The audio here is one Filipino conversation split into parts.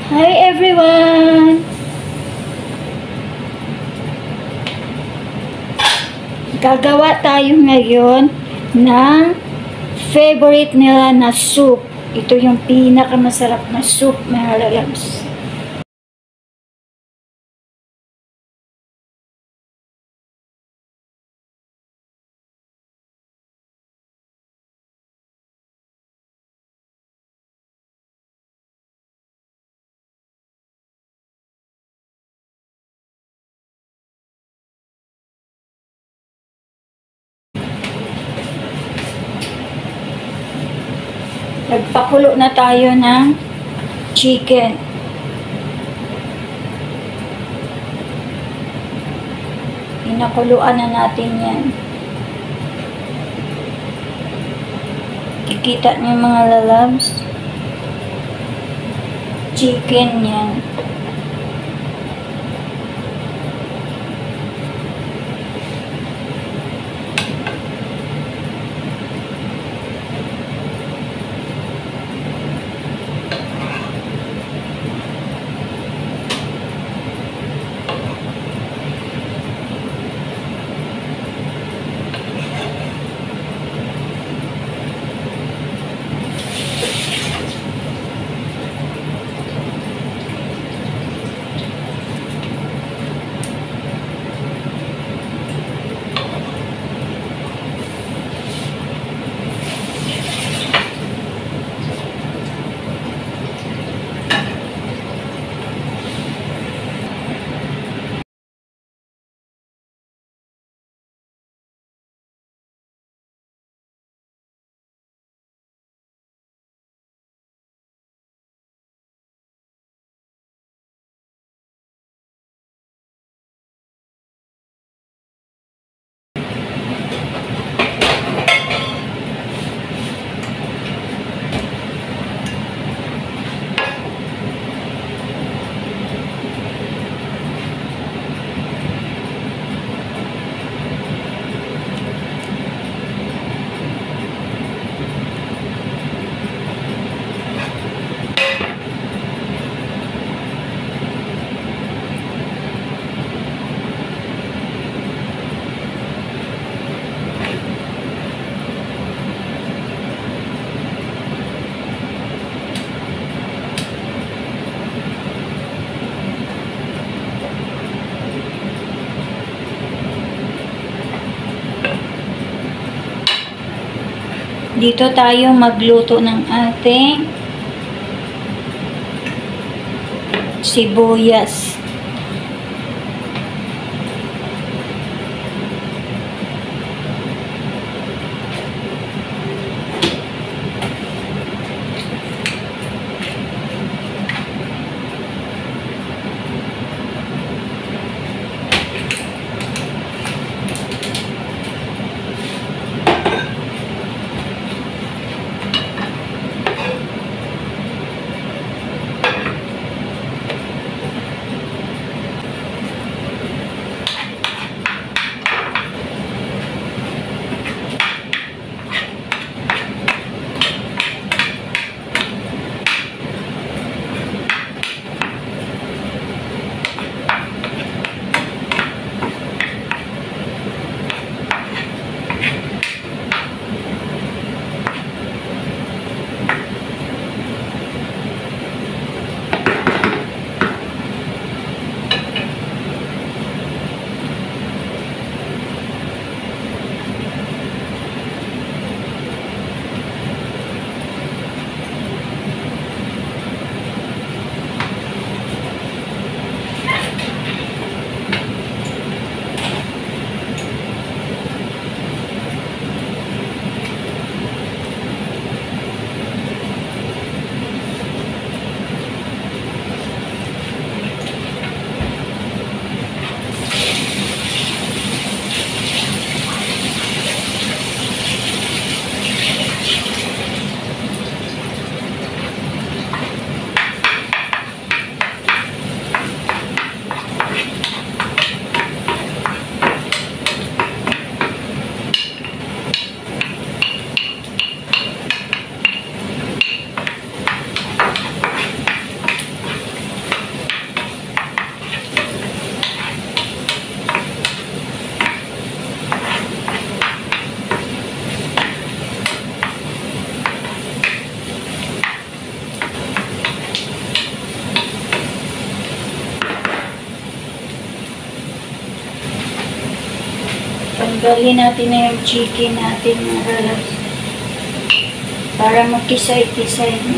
Hi everyone! Gagawa tayo ngayon ng favorite nila na soup. Ito yung pinakamasarap na soup, mga lalabs. Nagpakulo na tayo ng chicken. Pinakuluan na natin yan. Kikita niyo mga lalabs. Chicken yan. Dito tayo magluto ng ating sibuyas. Tanggalin natin na yung chicken natin mga lalabs. Para magkisay-kisay na.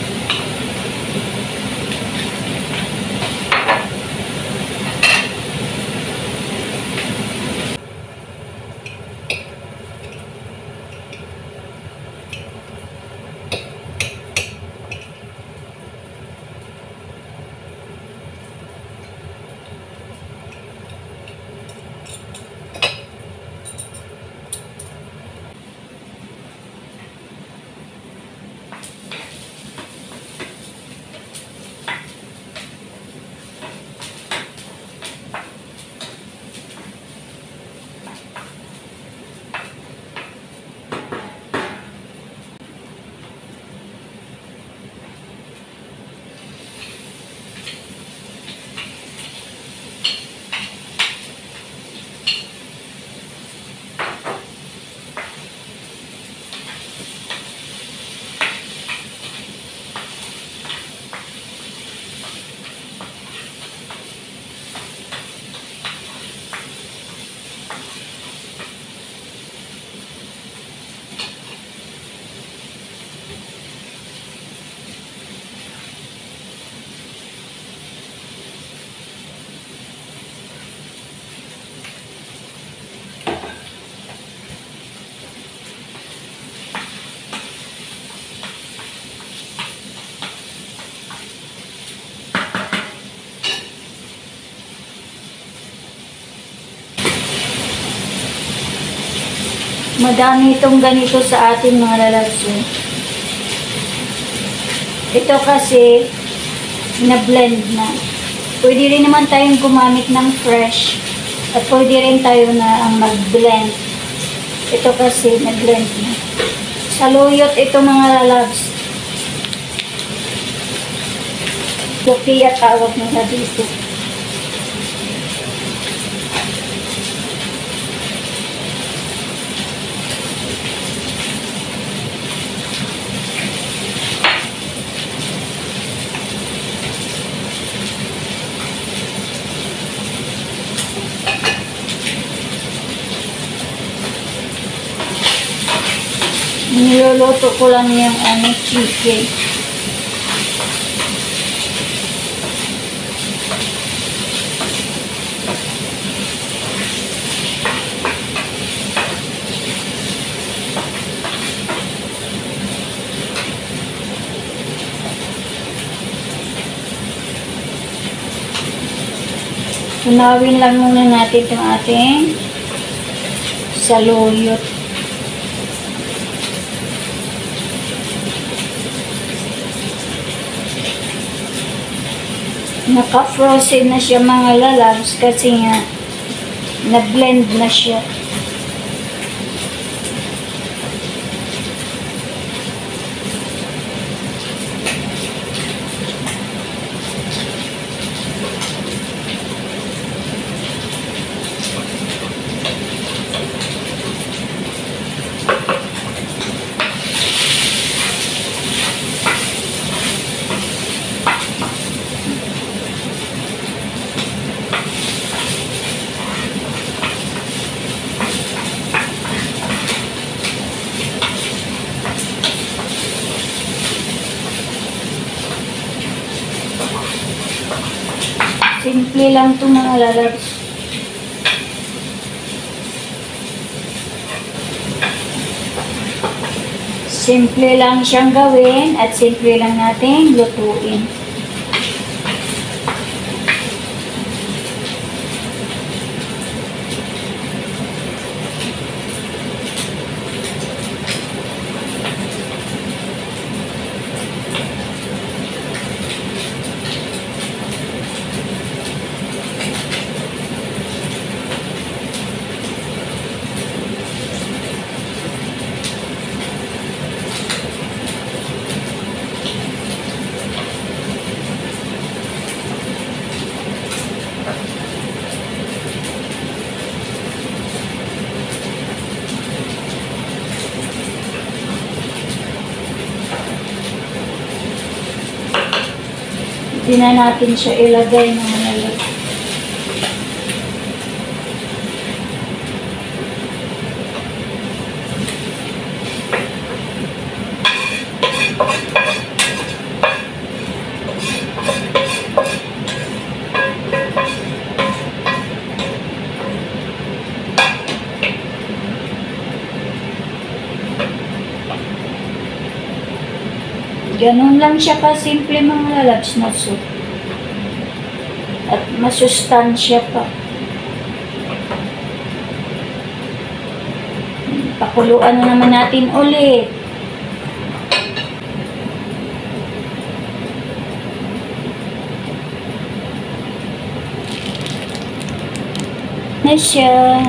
Madami itong ganito sa ating mga lalabs. Ito kasi, na-blend na. Pwede rin naman tayong gumamit ng fresh. At pwede rin tayo na ang mag-blend. Ito kasi, na-blend na. Saluyot ito mga lalabs. Sophia tawag nila dito. Niluluto ko lang yung chicken. Tunawin lang muna natin itong ating saluyot. Naka-frozen na siya mga lalabs kasi nga na-blend na siya. Simple lang ito mga lalabs. Simple lang siyang gawin at simple lang natin lutuin. Hindi na natin siya ilagay ng malaki. Ganun lang siya kasimple mga lalabs na soup. At masustansya pa. Pakuluan na naman natin ulit. Na siya.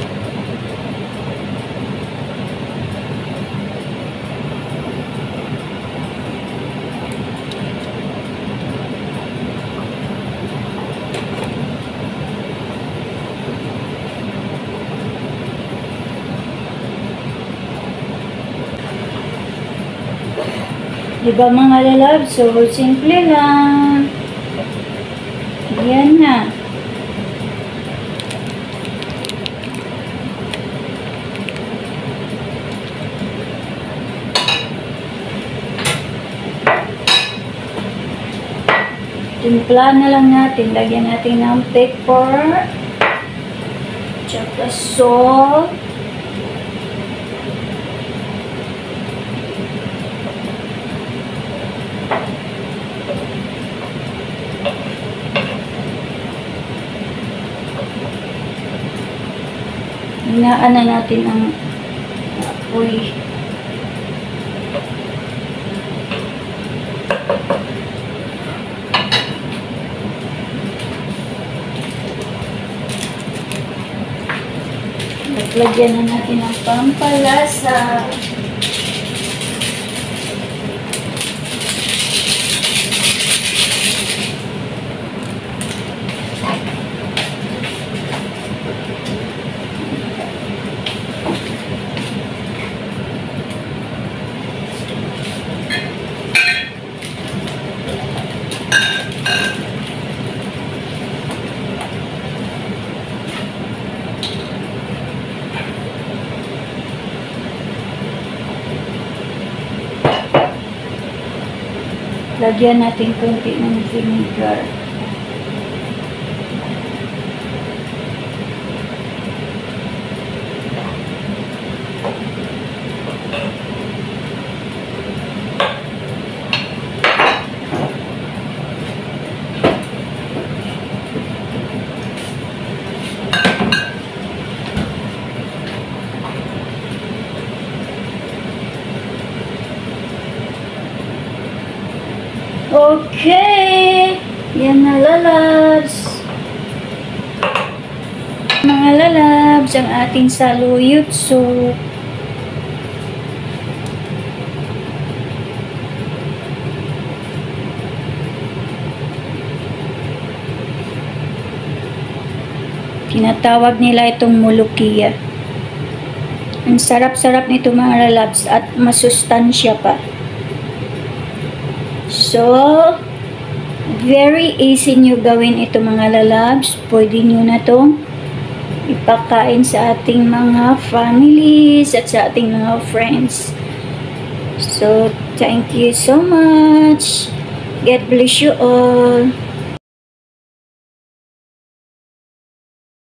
Diba mga lalab? So, simple lang. Yan na. Timpla na lang natin. Lagyan natin ng pepper. Tsaka salt. Hinaan na natin ang apoy. Lagyan na natin ang pampalasa. Lagyan natin konti ng vinegar. Okay, yan na lalabs. Mga lalabs, ang ating saluyot soup. Tinatawag nila itong mulukiya. Ang sarap-sarap nito mga lalabs at masustansya pa. So, very easy nyo gawin ito mga lalabs. Pwede nyo na itong ipakain sa ating mga families at sa ating mga friends. So, thank you so much. God bless you all.